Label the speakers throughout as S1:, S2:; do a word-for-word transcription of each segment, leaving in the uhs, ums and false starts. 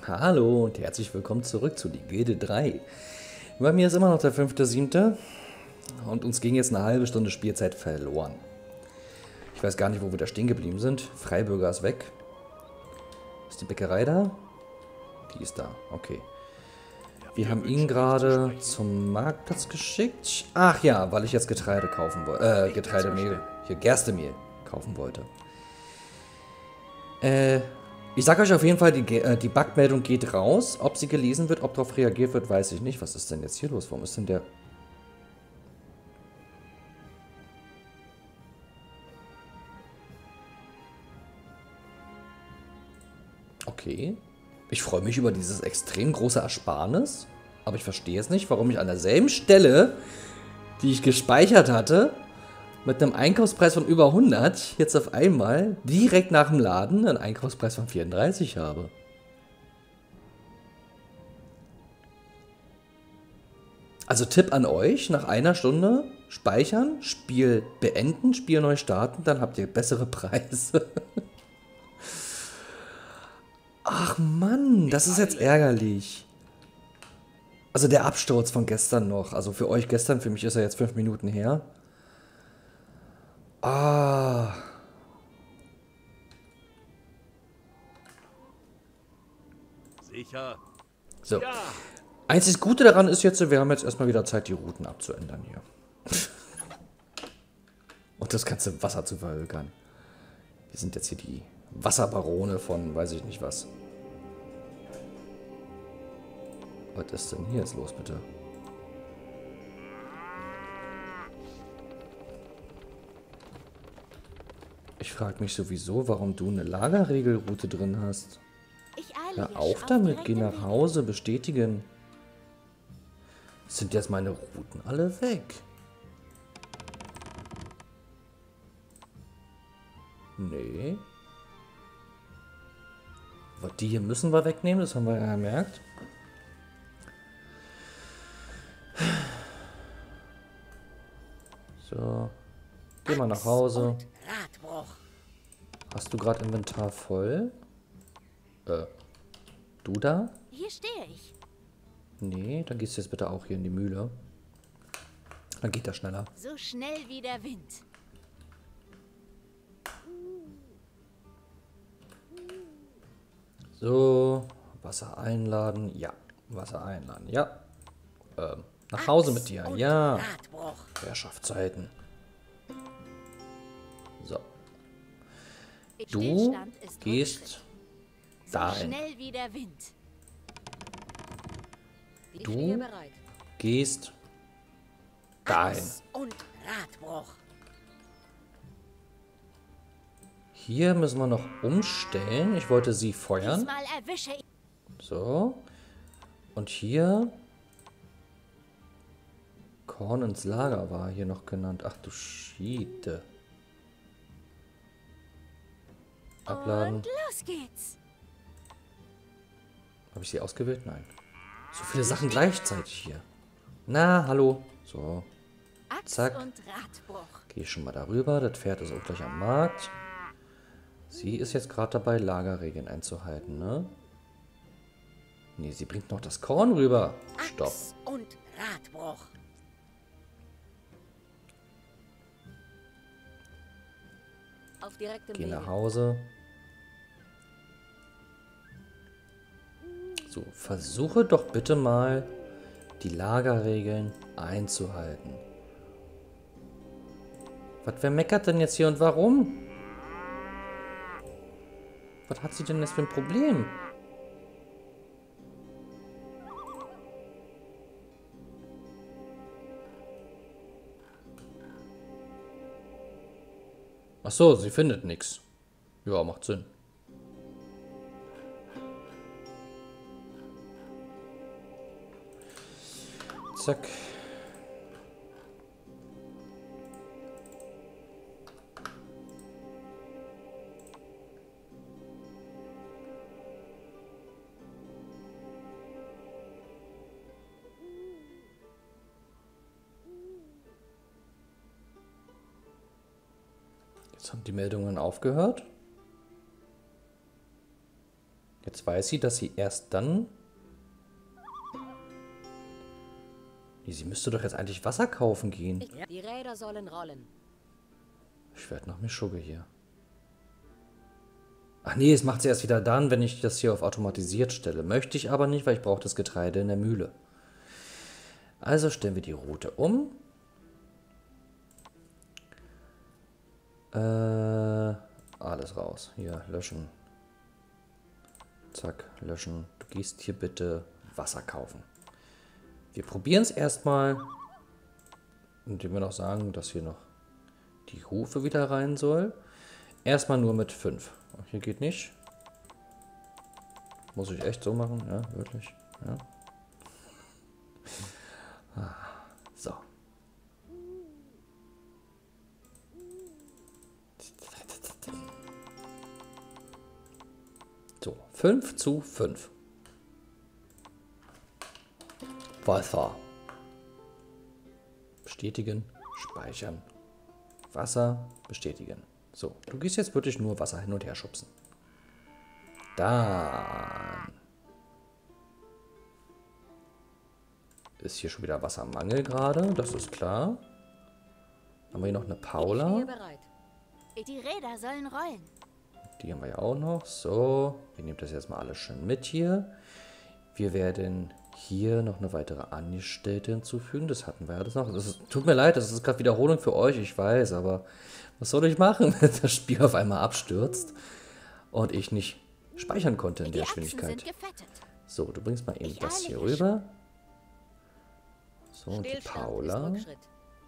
S1: Hallo und herzlich willkommen zurück zu die Gilde drei. Bei mir ist immer noch der fünfte siebte und uns ging jetzt eine halbe Stunde Spielzeit verloren. Ich weiß gar nicht, wo wir da stehen geblieben sind. Freibürger ist weg. Ist die Bäckerei da? Die ist da, okay. Wir haben ihn gerade zum Marktplatz geschickt. Ach ja, weil ich jetzt Getreide kaufen wollte. Äh, Getreidemehl. Hier, Gerstemehl kaufen wollte. Äh, ich sag euch auf jeden Fall, die, äh, die Bugmeldung geht raus. Ob sie gelesen wird, ob darauf reagiert wird, weiß ich nicht. Was ist denn jetzt hier los? Warum ist denn der... Okay. Ich freue mich über dieses extrem große Ersparnis. Aber ich verstehe es nicht, warum ich an derselben Stelle, die ich gespeichert hatte, mit einem Einkaufspreis von über hundert, jetzt auf einmal direkt nach dem Laden einen Einkaufspreis von vierunddreißig habe. Also Tipp an euch, nach einer Stunde speichern, Spiel beenden, Spiel neu starten, dann habt ihr bessere Preise. Ach Mann, das ist jetzt ärgerlich. Also der Absturz von gestern noch, also für euch gestern, für mich ist er jetzt fünf Minuten her. Ah.
S2: Sicher.
S1: So.
S2: Ja.
S1: Einzig Gute daran ist jetzt, wir haben jetzt erstmal wieder Zeit, die Routen abzuändern hier. Und das ganze Wasser zu verhökern. Wir sind jetzt hier die Wasserbarone von weiß ich nicht was. Was ist denn hier jetzt los, bitte? Ich frage mich sowieso, warum du eine Lagerregelroute drin hast.
S3: Ich eile
S1: Hör auf damit, geh nach Hause, bestätigen. Sind jetzt meine Routen alle weg? Nee. Aber die hier müssen wir wegnehmen, das haben wir ja gemerkt. So. Geh mal nach Hause. Hast du gerade Inventar voll? Äh. Du da?
S3: Hier stehe ich.
S1: Nee, dann gehst du jetzt bitte auch hier in die Mühle. Dann geht das schneller.
S3: So schnell wie der Wind.
S1: So, Wasser einladen. Ja, Wasser einladen. Ja. Ähm, nach Hause mit dir. Ja. Herrschaftszeiten. So. Du
S3: Stillstand ist
S1: gehst
S3: so
S1: dahin.
S3: schnell wie der Wind.
S1: Du gehst dahin.
S3: Und Radbruch.
S1: Hier müssen wir noch umstellen. Ich wollte sie feuern.
S3: Diesmal erwische ich.
S1: So. Und hier... Korn ins Lager war hier noch genannt. Ach du Schiete. Abladen.
S3: Und los geht's.
S1: Habe ich sie ausgewählt? Nein. So viele Sachen gleichzeitig hier. Na, hallo. So.
S3: Axt
S1: Zack.
S3: und Radbruch.
S1: Gehe ich schon mal darüber. Das Pferd ist auch gleich am Markt. Sie ist jetzt gerade dabei, Lagerregeln einzuhalten, ne? Nee, sie bringt noch das Korn rüber. Stopp.
S3: Axt und Radbruch. Auf direktem
S1: Geh
S3: Wege.
S1: nach Hause. So, versuche doch bitte mal, die Lagerregeln einzuhalten. Was, wer meckert denn jetzt hier und warum? Was hat sie denn jetzt für ein Problem? Ach so, sie findet nichts. Ja, macht Sinn. Zack. Jetzt haben die Meldungen aufgehört. Jetzt weiß sie, dass sie erst dann... Nee, sie müsste doch jetzt eigentlich Wasser kaufen gehen.
S3: Ich, die Räder sollen rollen.
S1: Ich werde noch mehr Schugge hier. Ach nee, es macht sie erst wieder dann, wenn ich das hier auf automatisiert stelle. Möchte ich aber nicht, weil ich brauche das Getreide in der Mühle. Also stellen wir die Route um. Äh, alles raus. Hier, löschen. Zack, löschen. Du gehst hier bitte Wasser kaufen. Wir probieren es erstmal, indem wir noch sagen, dass hier noch die Hufe wieder rein soll. Erstmal nur mit fünf. Hier geht nicht. Muss ich echt so machen? Ja, wirklich. Ja. So. So, fünf zu fünf. Wasser. Bestätigen, speichern. Wasser, bestätigen. So, du gehst jetzt wirklich nur Wasser hin und her schubsen. Dann ist hier schon wieder Wassermangel gerade, das ist klar. Haben wir hier noch eine Paula.
S3: Ich stehe bereit.
S4: Die Räder sollen rollen.
S1: Die haben wir ja auch noch. So, wir nehmen das jetzt mal alles schön mit hier. Wir werden hier noch eine weitere Angestellte hinzufügen. Das hatten wir ja alles noch. Das ist, tut mir leid, das ist gerade Wiederholung für euch, ich weiß, aber was soll ich machen, wenn das Spiel auf einmal abstürzt und ich nicht speichern konnte in
S4: Die
S1: der
S4: Achsen
S1: Geschwindigkeit.
S4: sind gefettet.
S1: So, du bringst mal eben
S4: Ich
S1: das
S4: eile
S1: hier
S4: hier
S1: rüber. So, und die
S3: Stillstand
S1: Paula.
S3: ist Rückschritt.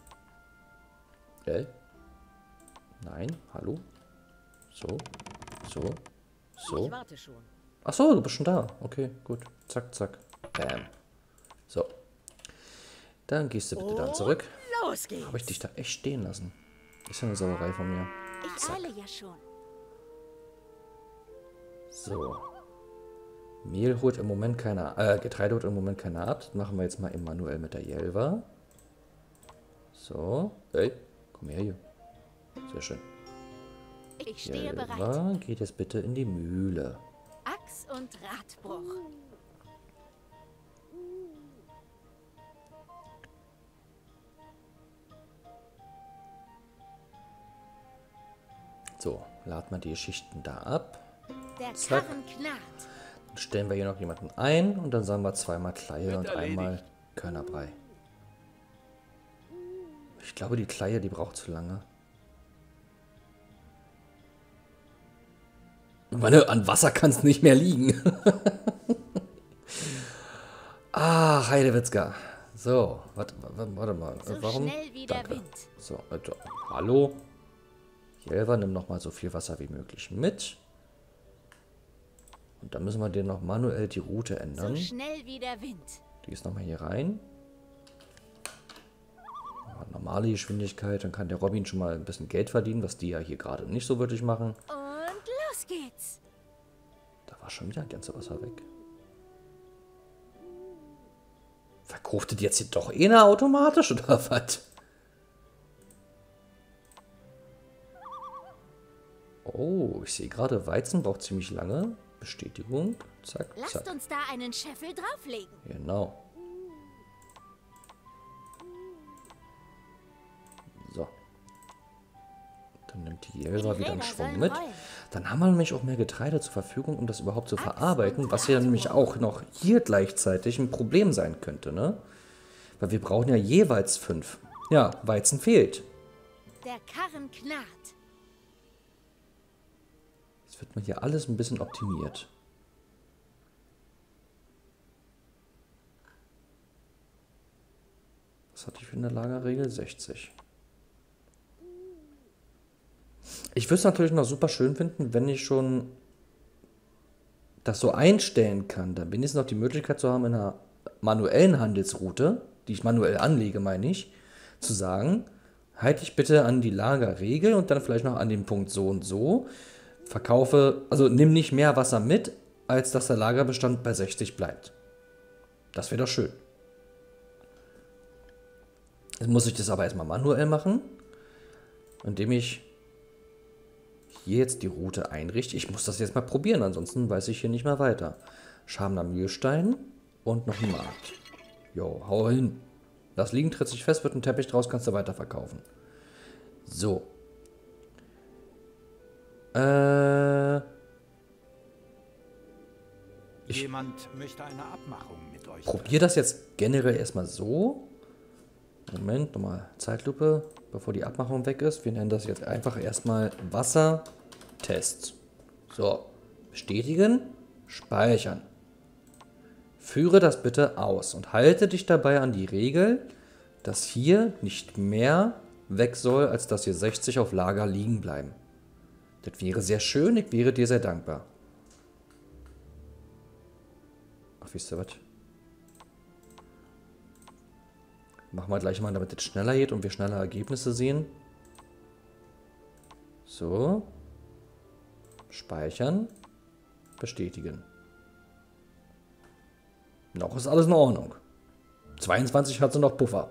S1: Äh? Nein, hallo? So, so, so.
S3: Ich warte schon.
S1: Ach so, du bist schon da. Okay, gut. Zack, zack. Bam. So. Dann gehst du bitte dann zurück.
S3: Los geht's.
S1: Habe ich dich da echt stehen lassen? Ist ja eine Sauerei von mir.
S4: Ich
S1: Zack.
S4: eile ja schon.
S1: So. Mehl holt im Moment keiner, äh, Getreide holt im Moment keiner ab. Das machen wir jetzt mal manuell mit der Jelva. So. Hey, komm her hier. Sehr schön.
S4: Ich stehe bereit.
S1: Jelva, geht jetzt bitte in die Mühle.
S4: Axt und Radbruch.
S1: So, laden wir die Schichten da ab.
S4: Der
S1: Zack.
S4: Karren knarrt.
S1: Dann stellen wir hier noch jemanden ein und dann sagen wir zweimal Kleie
S2: Wird
S1: und
S2: erledigt.
S1: einmal Körnerbrei. Ich glaube, die Kleie, die braucht zu lange. Ich meine, an Wasser kann es nicht mehr liegen. Ah, Heidewitzka. So, warte, warte, warte mal.
S4: So
S1: Äh, Warum?
S4: schnell wie der
S1: Danke.
S4: Wind.
S1: So, also, hallo. Jelva, nimm noch mal so viel Wasser wie möglich mit. Und dann müssen wir dir noch manuell die Route
S4: So
S1: ändern.
S4: schnell wie der Wind.
S1: Die ist nochmal hier rein. Ja, normale Geschwindigkeit, dann kann der Robin schon mal ein bisschen Geld verdienen, was die ja hier gerade nicht so wirklich machen.
S4: Und los geht's.
S1: Da war schon wieder ein ganzes Wasser weg. Verkauft die jetzt hier doch eh eine automatisch oder was? Oh, ich sehe gerade, Weizen braucht ziemlich lange. Bestätigung. Zack,
S4: Lasst
S1: zack.
S4: uns da einen Scheffel drauflegen.
S1: Genau. So. Dann nimmt die Jelva
S4: Die
S1: wieder einen
S4: Räder
S1: Schwung
S4: sollen
S1: mit.
S4: rollen.
S1: Dann haben wir nämlich auch mehr Getreide zur Verfügung, um das überhaupt zu
S4: Axt
S1: verarbeiten,
S4: und
S1: was ja
S4: Radbruch.
S1: nämlich auch noch hier gleichzeitig ein Problem sein könnte, ne? Weil wir brauchen ja jeweils fünf. Ja, Weizen fehlt.
S4: Der Karren knarrt.
S1: Jetzt wird man hier alles ein bisschen optimiert. Was hatte ich für eine Lagerregel? sechzig. Ich würde es natürlich noch super schön finden, wenn ich schon das so einstellen kann, dann wenigstens noch die Möglichkeit zu haben, in einer manuellen Handelsroute, die ich manuell anlege, meine ich, zu sagen, halte ich bitte an die Lagerregel und dann vielleicht noch an den Punkt so und so, verkaufe, also nimm nicht mehr Wasser mit, als dass der Lagerbestand bei sechzig bleibt. Das wäre doch schön. Jetzt muss ich das aber erstmal manuell machen, indem ich hier jetzt die Route einrichte. Ich muss das jetzt mal probieren, ansonsten weiß ich hier nicht mehr weiter. Schamner Mühlstein und noch ein Markt. Jo, hau hin. Lass liegen, tritt sich fest, wird ein Teppich draus, kannst du weiterverkaufen. So. Äh. Ich
S5: Jemand möchte eine Abmachung mit euch.
S1: probiere das jetzt generell erstmal so. Moment, nochmal Zeitlupe, bevor die Abmachung weg ist. Wir nennen das jetzt einfach erstmal Wassertest. So, bestätigen, speichern. Führe das bitte aus und halte dich dabei an die Regel, dass hier nicht mehr weg soll, als dass hier sechzig auf Lager liegen bleiben. Das wäre sehr schön, ich wäre dir sehr dankbar. Ach, wisst ihr was? Machen wir gleich mal, damit es schneller geht und wir schneller Ergebnisse sehen. So. Speichern. Bestätigen. Noch ist alles in Ordnung. zweiundzwanzig hat sie noch Puffer.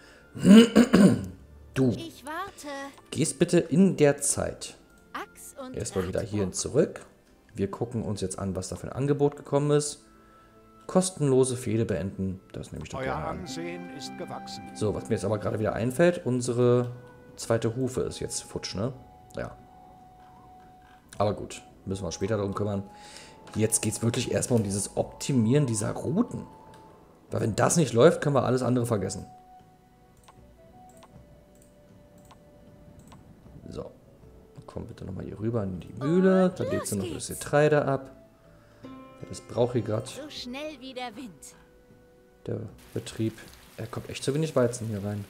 S1: Du,
S4: Ich warte.
S1: gehst bitte in der Zeit
S4: Axt und
S1: erstmal wieder hierhin
S4: Radbruch.
S1: zurück. Wir gucken uns jetzt an, was da für ein Angebot gekommen ist. Kostenlose Fehde beenden. Das nehme ich doch
S5: Euer
S1: gerne an.
S5: Ansehen ist gewachsen.
S1: So, was mir jetzt aber gerade wieder einfällt, unsere zweite Hufe ist jetzt futsch, ne? Ja. Aber gut, müssen wir uns später darum kümmern. Jetzt geht es wirklich erstmal um dieses Optimieren dieser Routen. Weil wenn das nicht läuft, können wir alles andere vergessen. So. Komm bitte nochmal hier rüber in die Mühle.
S4: Und
S1: Da legt sie
S4: los
S1: noch das
S4: geht's.
S1: Getreide ab. Ja, das brauche ich gerade.
S4: So schnell wie der Wind.
S1: Der Betrieb. Er kommt echt zu wenig Weizen hier rein.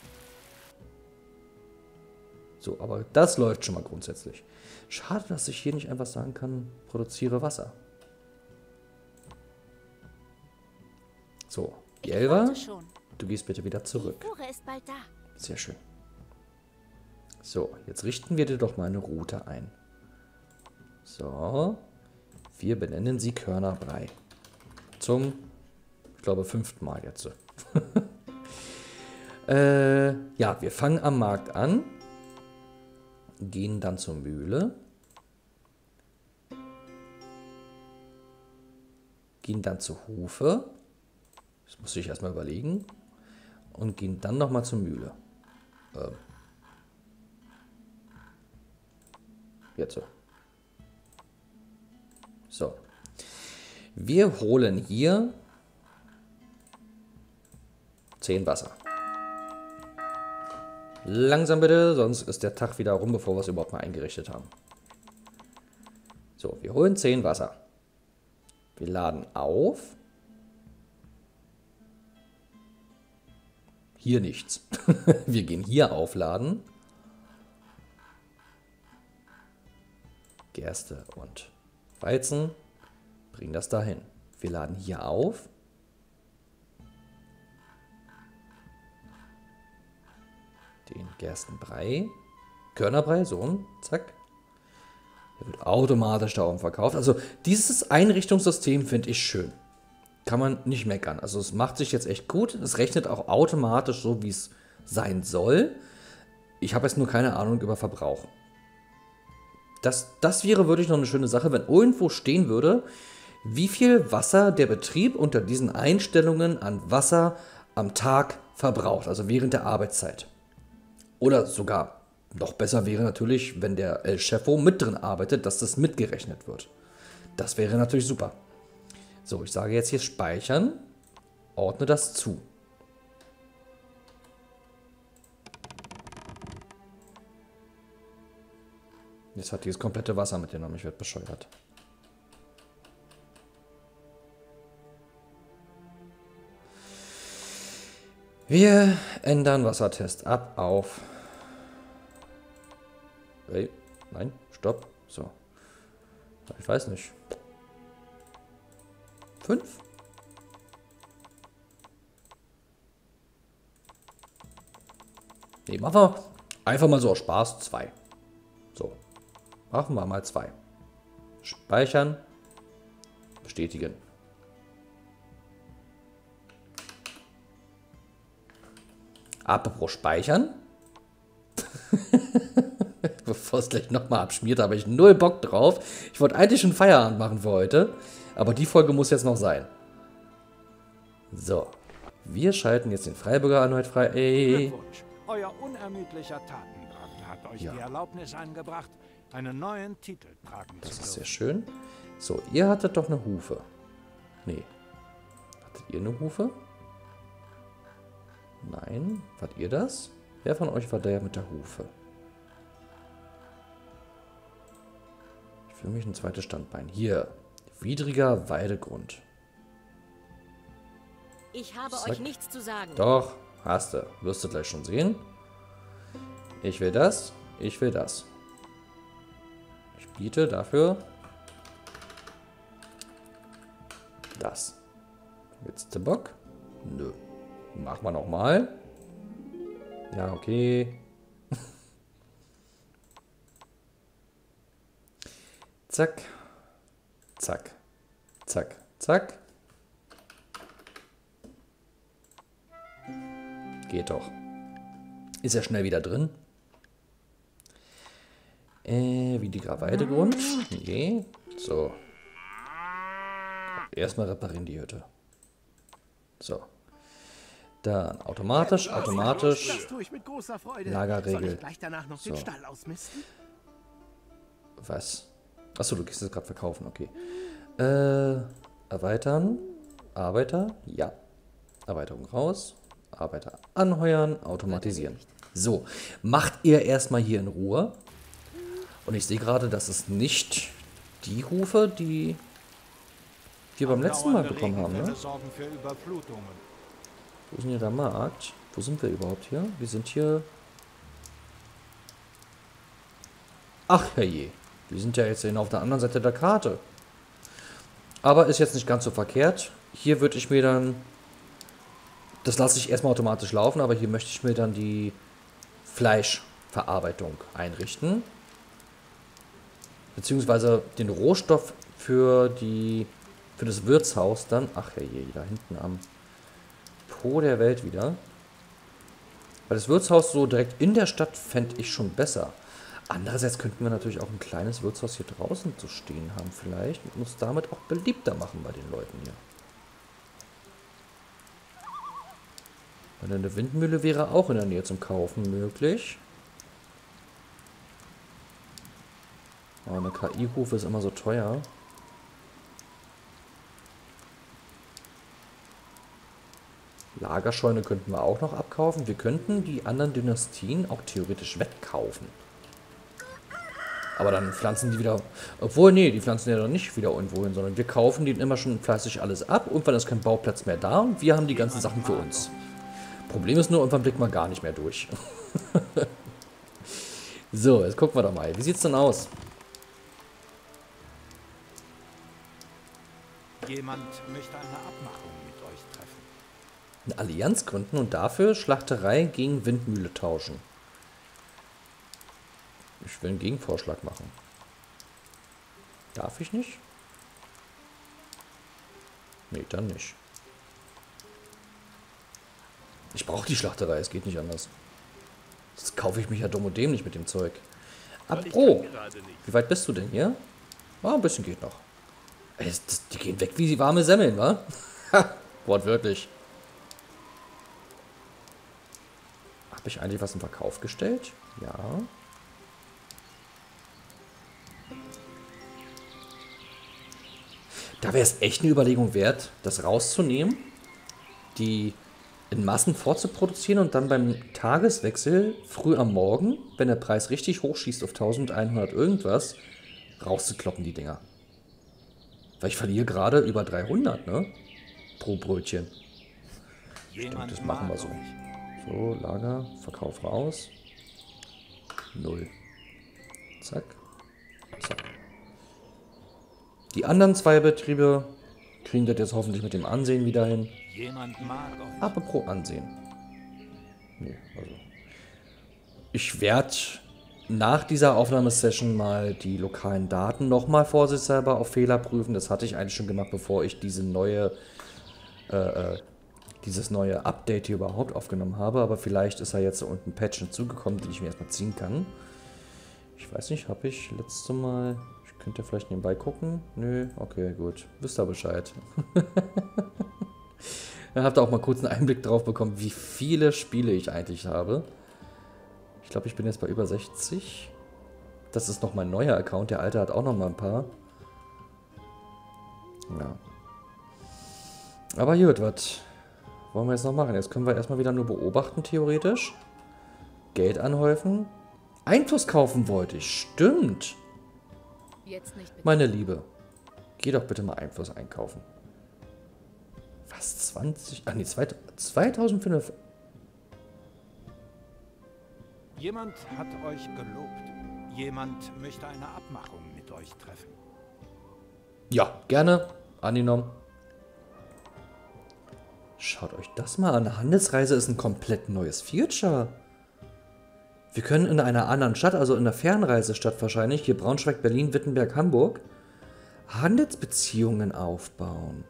S1: So, aber das läuft schon mal grundsätzlich. Schade, dass ich hier nicht einfach sagen kann, produziere Wasser. So,
S4: Ich
S1: Jelva,
S4: warte schon.
S1: du gehst bitte wieder
S4: Die
S1: zurück.
S4: Fuhre ist bald da.
S1: Sehr schön. So, jetzt richten wir dir doch mal eine Route ein. So, wir benennen sie Körnerbrei. Zum, ich glaube, fünften Mal jetzt. äh, ja, wir fangen am Markt an, gehen dann zur Mühle, gehen dann zur Hufe, das muss ich erstmal überlegen, und gehen dann nochmal zur Mühle. Ähm. Jetzt so. So. Wir holen hier zehn Wasser. Langsam bitte, sonst ist der Tag wieder rum, bevor wir es überhaupt mal eingerichtet haben. So, wir holen zehn Wasser. Wir laden auf. Hier nichts. Wir gehen hier aufladen. Gerste und Weizen. Bringen das dahin. Wir laden hier auf. Den Gerstenbrei. Körnerbrei, so, zack. Der wird automatisch da oben verkauft. Also dieses Einrichtungssystem finde ich schön. Kann man nicht meckern. Also es macht sich jetzt echt gut. Es rechnet auch automatisch so, wie es sein soll. Ich habe jetzt nur keine Ahnung über Verbrauch. Das, das wäre wirklich noch eine schöne Sache, wenn irgendwo stehen würde, wie viel Wasser der Betrieb unter diesen Einstellungen an Wasser am Tag verbraucht, also während der Arbeitszeit. Oder sogar noch besser wäre natürlich, wenn der El Chefo mit drin arbeitet, dass das mitgerechnet wird. Das wäre natürlich super. So, ich sage jetzt hier speichern, ordne das zu. Jetzt hat dieses komplette Wasser mitgenommen, ich werde bescheuert. Wir ändern Wassertest ab auf... Hey, nein, stopp. So. Ich weiß nicht. Fünf? Nee, machen wir einfach mal so aus Spaß zwei. So. Machen wir mal zwei. Speichern. Bestätigen. Apropos speichern. Bevor es gleich nochmal abschmiert, habe ich null Bock drauf. Ich wollte eigentlich schon Feierabend machen für heute. Aber die Folge muss jetzt noch sein. So. Wir schalten jetzt den Freiburger erneut frei. Ey.
S5: Glückwunsch. Euer unermüdlicher Tatendrang hat euch
S1: Ja.
S5: die Erlaubnis eingebracht, einen neuen Titel tragen
S1: Das
S5: zu
S1: ist sehr
S5: dürfen.
S1: schön. So, ihr hattet doch eine Hufe. Nee. Hattet ihr eine Hufe? Nein. Wart ihr das? Wer von euch war der mit der Hufe? Für mich ein zweites Standbein. Hier. Widriger Weidegrund.
S3: Ich habe
S1: Zack.
S3: euch nichts zu sagen.
S1: Doch, hast du. Wirst du gleich schon sehen. Ich will das. Ich will das. Ich biete dafür das. Willst du Bock? Nö. Machen wir nochmal. Ja, okay. Zack. Zack. Zack. Zack. Geht doch. Ist ja schnell wieder drin. Äh, wie die Weidegrund. Nee. So. Erstmal reparieren die Hütte. So. Dann automatisch, automatisch.
S6: Das tue ich mit großer Freude.
S1: Lagerregel.
S6: Soll ich gleich danach noch den
S1: So.
S6: Stall ausmisten?
S1: Was? Achso, du gehst es gerade verkaufen, okay. Äh, erweitern. Arbeiter, ja. Erweiterung raus. Arbeiter anheuern, automatisieren. So, macht ihr erstmal hier in Ruhe. Und ich sehe gerade, das ist nicht die Hufe, die wir beim letzten Mal bekommen haben, ne?
S5: Sorgen für Überflutungen.
S1: Wo ist denn hier der Markt? Wo sind wir überhaupt hier? Wir sind hier... Ach, herrje. Wir sind ja jetzt auf der anderen Seite der Karte. Aber ist jetzt nicht ganz so verkehrt. Hier würde ich mir dann... Das lasse ich erstmal automatisch laufen, aber hier möchte ich mir dann die Fleischverarbeitung einrichten. Beziehungsweise den Rohstoff für die für das Wirtshaus dann. Ach herrje, da hinten am Po der Welt wieder. Weil das Wirtshaus so direkt in der Stadt fände ich schon besser. Andererseits könnten wir natürlich auch ein kleines Wirtshaus hier draußen zu stehen haben vielleicht und uns damit auch beliebter machen bei den Leuten hier. Weil eine Windmühle wäre auch in der Nähe zum Kaufen möglich. Aber eine K I-Hufe ist immer so teuer. Lagerscheune könnten wir auch noch abkaufen. Wir könnten die anderen Dynastien auch theoretisch wegkaufen. Aber dann pflanzen die wieder... Obwohl, nee, die pflanzen ja dann nicht wieder irgendwo hin, sondern wir kaufen denen immer schon fleißig alles ab. Irgendwann ist kein Bauplatz mehr da und wir haben die ganzen Sachen für uns. Problem ist nur, irgendwann blicken wir gar nicht mehr durch. So, jetzt gucken wir doch mal. Wie sieht's denn aus?
S5: Jemand möchte eine Abmachung mit euch treffen.
S1: Eine Allianz gründen und dafür Schlachterei gegen Windmühle tauschen. Ich will einen Gegenvorschlag machen. Darf ich nicht? Nee, dann nicht. Ich brauche die Schlachterei, es geht nicht anders. Jetzt kaufe ich mich ja dumm und dämlich mit dem Zeug.
S2: Weil ich
S1: Apropos,
S2: kann gerade nicht.
S1: wie weit bist du denn hier? Ah, ein bisschen geht noch. Ey, das, das, die gehen weg wie die warme Semmeln, wa? Ha, wortwörtlich. Habe ich eigentlich was im Verkauf gestellt? Ja. Da wäre es echt eine Überlegung wert, das rauszunehmen, die in Massen vorzuproduzieren und dann beim Tageswechsel früh am Morgen, wenn der Preis richtig hochschießt auf eintausendeinhundert irgendwas, rauszukloppen die Dinger. Weil ich verliere gerade über dreihundert, ne? Pro Brötchen. Ich denke, das machen wir so. So, Lager, Verkauf raus. Null. Zack. Zack. Die anderen zwei Betriebe kriegen das jetzt hoffentlich mit dem Ansehen wieder hin.
S5: Jemand mag euch.
S1: Apropos Ansehen. Nee, also. Ich werde nach dieser Aufnahmesession mal die lokalen Daten nochmal vorsichtshalber auf Fehler prüfen. Das hatte ich eigentlich schon gemacht, bevor ich diese neue, äh, äh, dieses neue Update hier überhaupt aufgenommen habe. Aber vielleicht ist da jetzt so unten ein Patch hinzugekommen, den ich mir erstmal ziehen kann. Ich weiß nicht, habe ich letzte Mal... Ich könnte vielleicht nebenbei gucken. Nö, okay, gut. Wisst ihr Bescheid. Dann habt ihr auch mal kurz einen Einblick drauf bekommen, wie viele Spiele ich eigentlich habe. Ich glaube, ich bin jetzt bei über sechzig. Das ist noch mein neuer Account. Der alte hat auch noch mal ein paar. Ja. Aber gut, was wollen wir jetzt noch machen? Jetzt können wir erstmal wieder nur beobachten, theoretisch. Geld anhäufen. Einfluss kaufen wollte ich. Stimmt.
S4: Jetzt nicht bitte.
S1: Meine Liebe. Geh doch bitte mal Einfluss einkaufen. Was? zwanzig? Ach nee, zweitausendfünfhundert.
S5: Jemand hat euch gelobt. Jemand möchte eine Abmachung mit euch treffen.
S1: Ja, gerne. Angenommen. Schaut euch das mal an. Handelsreise ist ein komplett neues Feature. Wir können in einer anderen Stadt, also in einer Fernreisestadt wahrscheinlich, hier Braunschweig, Berlin, Wittenberg, Hamburg, Handelsbeziehungen aufbauen.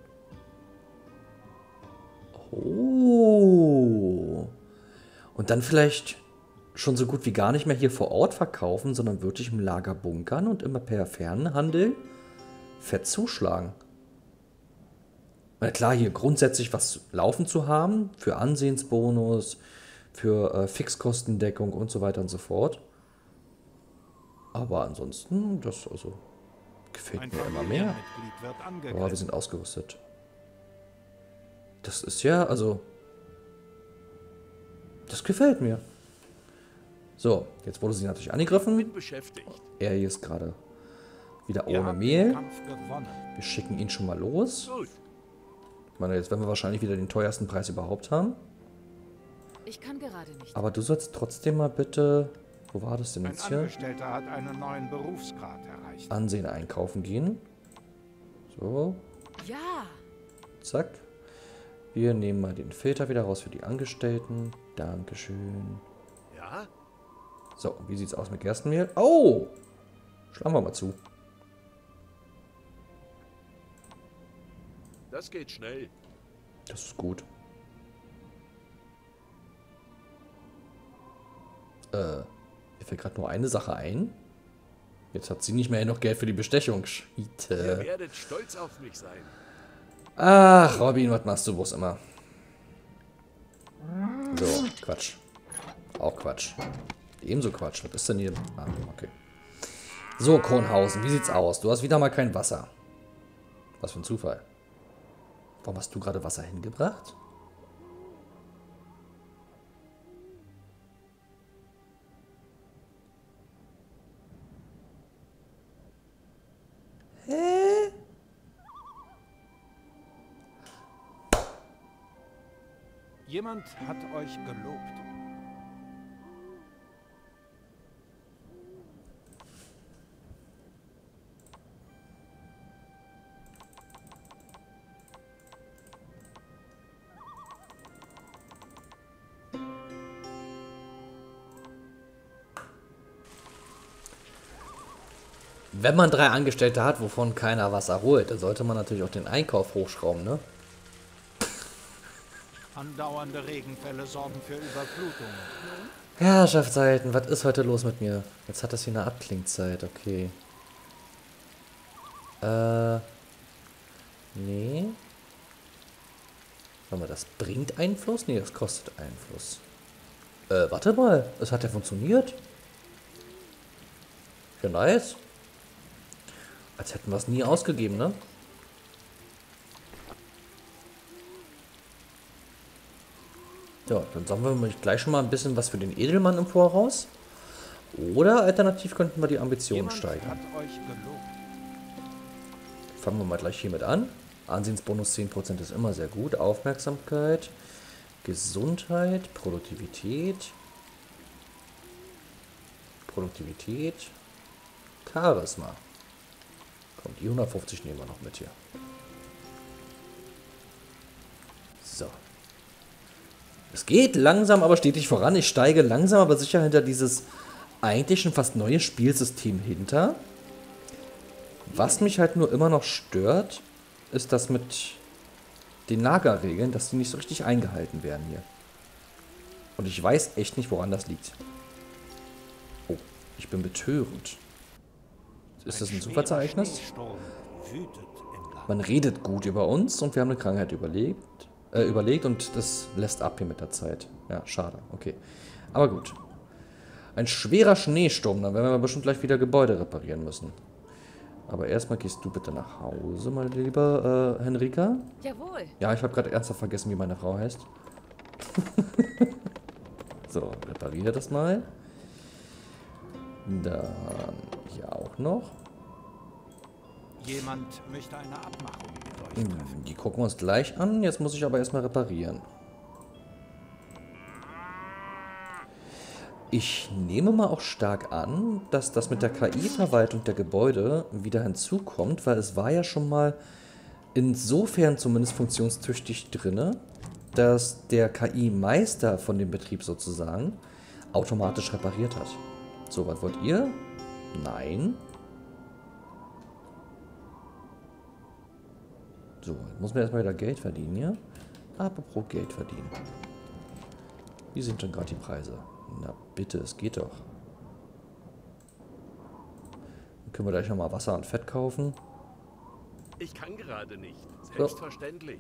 S1: Oh. Und dann vielleicht schon so gut wie gar nicht mehr hier vor Ort verkaufen, sondern wirklich im Lager bunkern und immer per Fernhandel fett zuschlagen. Na klar, hier grundsätzlich was laufen zu haben, für Ansehensbonus, für äh, Fixkostendeckung und so weiter und so fort. Aber ansonsten, das also gefällt
S5: Ein
S1: mir immer mehr.
S5: Familienmitglied wird
S1: Oh, wir
S5: angegriffen.
S1: sind ausgerüstet. Das ist ja, also... Das gefällt mir. So, jetzt wurde sie natürlich angegriffen.
S2: Bin beschäftigt.
S1: Er hier ist gerade wieder
S5: Ihr
S1: ohne
S5: habt den
S1: Mehl.
S5: Kampf gewonnen.
S1: Wir schicken ihn schon mal los.
S2: Gut.
S1: Ich meine, jetzt werden wir wahrscheinlich wieder den teuersten Preis überhaupt haben.
S4: Ich kann gerade nicht.
S1: Aber du sollst trotzdem mal bitte... Wo war das denn
S5: Ein
S1: jetzt hier?
S5: Angestellter hat einen neuen Berufsgrad erreicht.
S1: Ansehen einkaufen gehen. So,
S4: Ja.
S1: zack. Wir nehmen mal den Filter wieder raus für die Angestellten. Dankeschön.
S2: Ja?
S1: So, wie sieht's aus mit Gerstenmehl? Oh! Schlagen wir mal zu.
S2: Das geht schnell.
S1: Das ist gut. Äh, mir fällt gerade nur eine Sache ein. Jetzt hat sie nicht mehr noch Geld für die Bestechung.
S2: Ihr
S1: Schiete.
S2: werdet stolz auf mich sein.
S1: Ach, Robin, was machst du bloß immer? So, Quatsch. Auch Quatsch. Ebenso Quatsch. Was ist denn hier? Ah, okay. So, Kornhausen, wie sieht's aus? Du hast wieder mal kein Wasser. Was für ein Zufall. Warum hast du gerade Wasser hingebracht? Hä?
S5: Jemand hat euch gelobt.
S1: Wenn man drei Angestellte hat, wovon keiner Wasser holt, dann sollte man natürlich auch den Einkauf hochschrauben, ne?
S5: Andauernde Regenfälle sorgen für Überflutungen.
S1: Herrschaftszeiten, was ist heute los mit mir? Jetzt hat das hier eine Abklingzeit, okay. Äh. Nee. Warte mal, das bringt Einfluss? Nee, das kostet Einfluss. Äh, warte mal, es hat ja funktioniert. Ja, nice. Als hätten wir es nie ausgegeben, ne? Ja, dann sammeln wir gleich schon mal ein bisschen was für den Edelmann im Voraus. Oder alternativ könnten wir die Ambitionen
S5: Jemand
S1: steigern.
S5: hat euch gelobt.
S1: Fangen wir mal gleich hiermit an. Ansehensbonus zehn Prozent ist immer sehr gut. Aufmerksamkeit, Gesundheit, Produktivität, Produktivität, Charisma. Komm, die hundertfünfzig nehmen wir noch mit hier. So. Es geht langsam, aber stetig voran. Ich steige langsam, aber sicher hinter dieses eigentlich schon fast neue Spielsystem hinter. Was mich halt nur immer noch stört, ist das mit den Lagerregeln, dass die nicht so richtig eingehalten werden hier. Und ich weiß echt nicht, woran das liegt. Oh, Ich bin betörend. Ist das ein
S5: schwerer
S1: Zufallsereignis?
S5: Schneesturm wütet im Land.
S1: Man redet gut über uns und wir haben eine Krankheit überlebt, äh, überlegt und das lässt ab hier mit der Zeit. Ja, schade. Okay. Aber gut. Ein schwerer Schneesturm, dann werden wir bestimmt gleich wieder Gebäude reparieren müssen. Aber erstmal gehst du bitte nach Hause, meine liebe äh, Henrika.
S4: Jawohl.
S1: Ja, ich habe gerade ernsthaft vergessen, wie meine Frau heißt. So, repariere das mal. Dann hier auch noch.
S5: Jemand möchte eine Abmachung mit euch treffen.
S1: Die gucken wir uns gleich an. Jetzt muss ich aber erstmal reparieren. Ich nehme mal auch stark an, dass das mit der K I-Verwaltung der Gebäude wieder hinzukommt, weil es war ja schon mal insofern zumindest funktionstüchtig drinne, dass der K I-Meister von dem Betrieb sozusagen automatisch repariert hat. So, was wollt ihr? Nein. So, jetzt muss man erstmal wieder Geld verdienen, ja? Apropos Geld verdienen. Wie sind denn gerade die Preise? Na bitte, es geht doch. Dann können wir gleich nochmal Wasser und Fett kaufen.
S2: Ich kann gerade nicht. Selbstverständlich.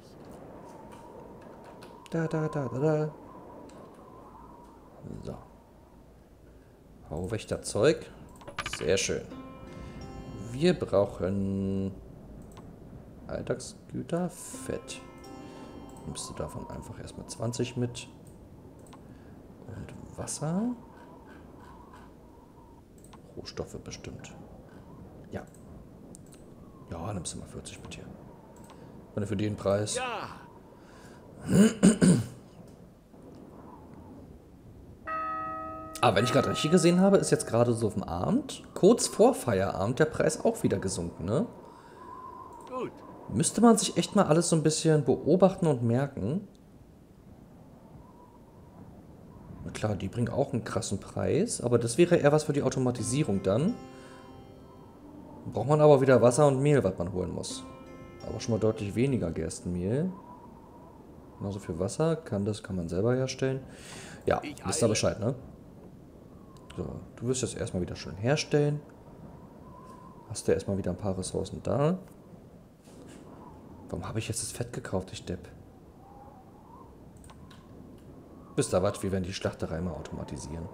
S1: Da, da, da, da, da. So. Hauwächterzeug. Sehr schön. Wir brauchen Alltagsgüter, Fett. Nimmst du davon einfach erstmal zwanzig mit. Und Wasser. Rohstoffe bestimmt. Ja. Ja, nimmst du mal vierzig mit hier. Und für den Preis.
S2: Ja.
S1: Aber wenn ich gerade richtig gesehen habe, ist jetzt gerade so auf dem Abend, kurz vor Feierabend, der Preis auch wieder gesunken, ne?
S2: Gut.
S1: Müsste man sich echt mal alles so ein bisschen beobachten und merken. Na klar, die bringen auch einen krassen Preis, aber das wäre eher was für die Automatisierung dann. Braucht man aber wieder Wasser und Mehl, was man holen muss. Aber schon mal deutlich weniger Gerstenmehl. Genauso viel Wasser, kann das kann man selber herstellen. Ja,
S2: Ich
S1: wisst ihr
S2: eile.
S1: Bescheid, ne? So, du wirst jetzt erstmal wieder schön herstellen. Hast du erstmal wieder ein paar Ressourcen da. Warum habe ich jetzt das Fett gekauft, ich Depp? Wisst ihr was, wir werden die Schlachterei mal automatisieren.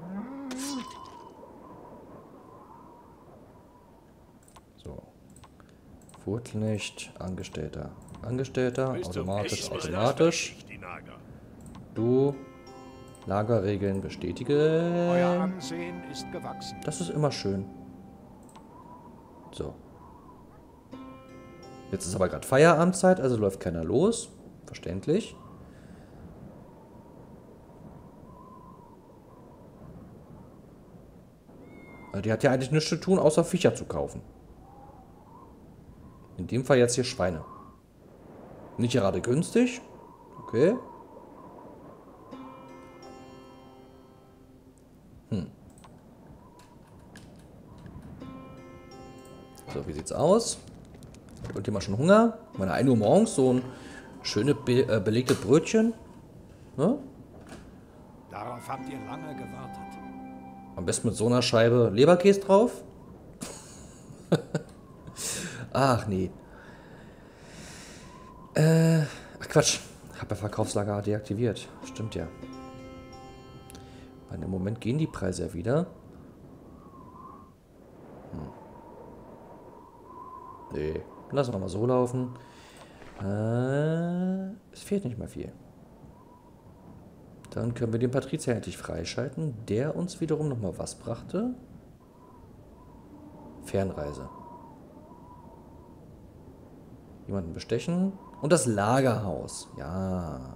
S1: So. Fuhrknecht, Angestellter. Angestellter,
S2: Bis zum
S1: automatisch,
S2: Essen ist das
S1: automatisch.
S2: fertig, die Nager.
S1: Du, Lagerregeln bestätige.
S5: Euer Ansehen ist gewachsen.
S1: Das ist immer schön. So. Jetzt ist aber gerade Feierabendzeit, also läuft keiner los. Verständlich. Also die hat ja eigentlich nichts zu tun, außer Viecher zu kaufen. In dem Fall jetzt hier Schweine. Nicht gerade günstig. Okay. Hm. So, wie sieht's aus? Hat irgendjemand schon Hunger? Meine ein Uhr morgens so ein schöne be äh, belegte Brötchen. Ne?
S5: Darauf habt ihr lange gewartet.
S1: Am besten mit so einer Scheibe Leberkäse drauf. Ach nee. Äh, ach Quatsch. Hab ja Verkaufslager deaktiviert. Stimmt ja. Weil im Moment gehen die Preise ja wieder. Hm. Nee. Lassen wir mal so laufen. Äh, es fehlt nicht mehr viel. Dann können wir den Patrizier endlich freischalten, der uns wiederum nochmal was brachte. Fernreise. Jemanden bestechen. Und das Lagerhaus. Ja.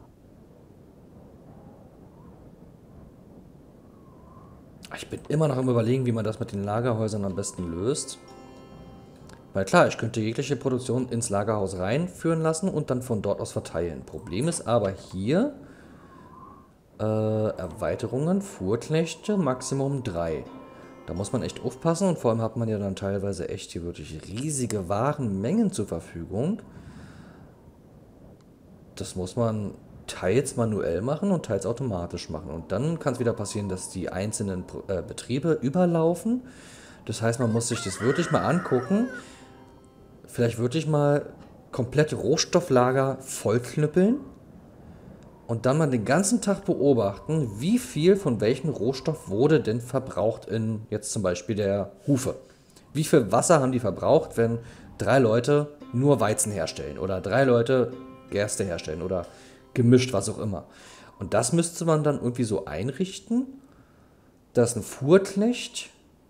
S1: Ich bin immer noch am Überlegen, wie man das mit den Lagerhäusern am besten löst. Weil klar, ich könnte jegliche Produktion ins Lagerhaus reinführen lassen und dann von dort aus verteilen. Problem ist aber hier... Äh, Erweiterungen, Fuhrknechte, Maximum drei. Da muss man echt aufpassen und vor allem hat man ja dann teilweise echt hier wirklich riesige Warenmengen zur Verfügung. Das muss man teils manuell machen und teils automatisch machen. Und dann kann es wieder passieren, dass die einzelnen äh, Betriebe überlaufen. Das heißt, man muss sich das wirklich mal angucken. Vielleicht wirklich mal komplette Rohstofflager vollknüppeln. Und dann mal den ganzen Tag beobachten, wie viel von welchem Rohstoff wurde denn verbraucht in jetzt zum Beispiel der Hufe. Wie viel Wasser haben die verbraucht, wenn drei Leute nur Weizen herstellen oder drei Leute Gerste herstellen oder gemischt, was auch immer. Und das müsste man dann irgendwie so einrichten, dass ein Fuhrknecht,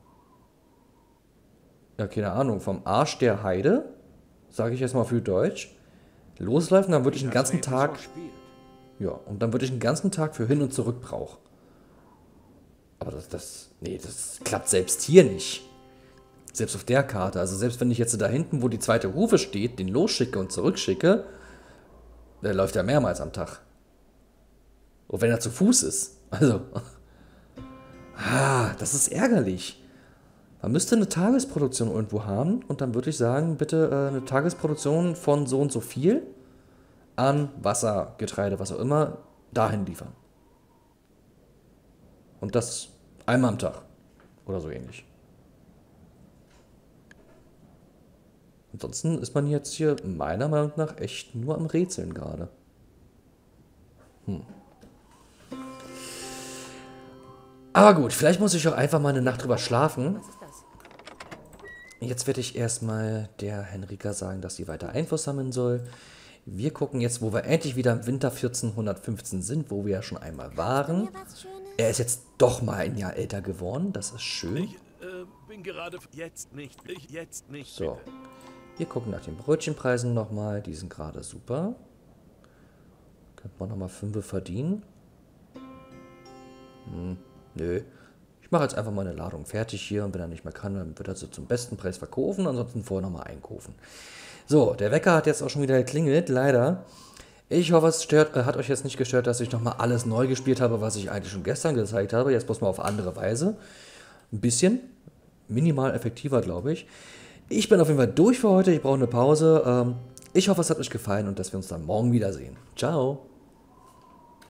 S1: ja keine Ahnung, vom Arsch der Heide, sage ich jetzt mal für Deutsch, losläuft und dann würde ich den ganzen Tag... Ja, und dann würde ich einen ganzen Tag für hin und zurück brauchen. Aber das, das, nee, das klappt selbst hier nicht. Selbst auf der Karte. Also selbst wenn ich jetzt da hinten, wo die zweite Hufe steht, den losschicke und zurückschicke, der läuft ja mehrmals am Tag. Und wenn er zu Fuß ist. Also, ah, das ist ärgerlich. Man müsste eine Tagesproduktion irgendwo haben und dann würde ich sagen, bitte äh, eine Tagesproduktion von so und so viel an Wasser, Getreide, was auch immer, dahin liefern. Und das einmal am Tag. Oder so ähnlich. Ansonsten ist man jetzt hier meiner Meinung nach echt nur am Rätseln gerade. Hm. Aber gut, vielleicht muss ich auch einfach mal eine Nacht drüber schlafen.
S4: Was ist das?
S1: Jetzt werde ich erstmal der Henrika sagen, dass sie weiter Einfluss sammeln soll. Wir gucken jetzt, wo wir endlich wieder im Winter vierzehnhundertfünfzehn sind, wo wir ja schon einmal waren. Er ist jetzt doch mal ein Jahr älter geworden, das ist schön.
S2: Ich äh, bin gerade... Jetzt nicht. Ich, jetzt nicht.
S1: So,
S2: Bitte.
S1: wir gucken nach den Brötchenpreisen nochmal, die sind gerade super. Könnte man nochmal fünf verdienen? Hm, nö. Ich mache jetzt einfach mal eine Ladung fertig hier und wenn er nicht mehr kann, dann wird er sie zum besten Preis verkaufen, ansonsten vorher nochmal einkaufen. So, der Wecker hat jetzt auch schon wieder geklingelt, leider. Ich hoffe, es stört, äh, hat euch jetzt nicht gestört, dass ich nochmal alles neu gespielt habe, was ich eigentlich schon gestern gezeigt habe. Jetzt bloß mal auf andere Weise. Ein bisschen. Minimal effektiver, glaube ich. Ich bin auf jeden Fall durch für heute. Ich brauche eine Pause. Ähm, ich hoffe, es hat euch gefallen und dass wir uns dann morgen wiedersehen. Ciao.